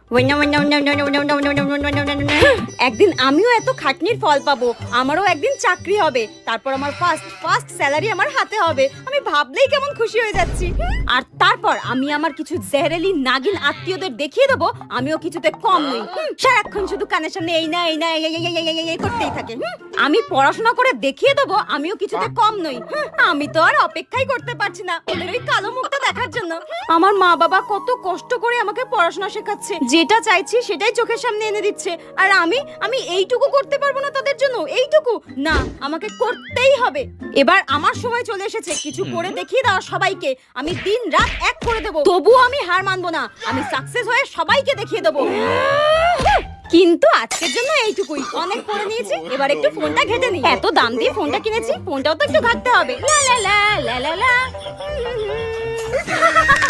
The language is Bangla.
একদিন আমিও এত খাটনির ফল পাবো, আমারও একদিন চাকরি হবে, তারপর আমার ফার্স্ট স্যালারি আমার হাতে হবে। আমি ভাবলেই কেমন খুশি হয়ে যাচ্ছি। আর তারপর আমি আমার কিছু জেহেরেলি নাগিন আত্মীয়দের দেখিয়ে দেবো আমিও কিছুতে কম নই। সারাক্ষণ শুধু কানের সামনে এই না এই না এই করতেই থাকে। আমি পড়াশোনা করে দেখিয়ে দেবো আমিও কিছুতে কম নই। আমি তো আর অপেক্ষাই করতে পারছি না ওদের ওই কালো মুখটা দেখার জন্য। আমার মা বাবা কত কষ্ট করে আমাকে পড়াশোনা শেখাচ্ছে, যেটা চাইছি সেটাই চোখের সামনে এনে দিচ্ছে, আর আমি এইটুকু করতে পারবো না তাদের জন্য? এইটুকু না, আমাকে করতেই হবে। এবার আমার সময় চলে এসেছে কিছু করে দেখিয়ে দাও সবাইকে। আমি দিন রাত এক করে দেবো, তবুও আমি হার মানবো না। আমি সাকসেস হয়ে সবাইকে দেখিয়ে দেবো। কিন্তু আজকের জন্য এইটুকুই, অনেক পড়ে নিয়েছি, এবার একটু ফোনটা ঘেটে নিই। এত দাম দিয়ে ফোনটা কিনেছি, ফোনটাও তো একটু ঘাটতে হবে। লা লা লা লা লা লা।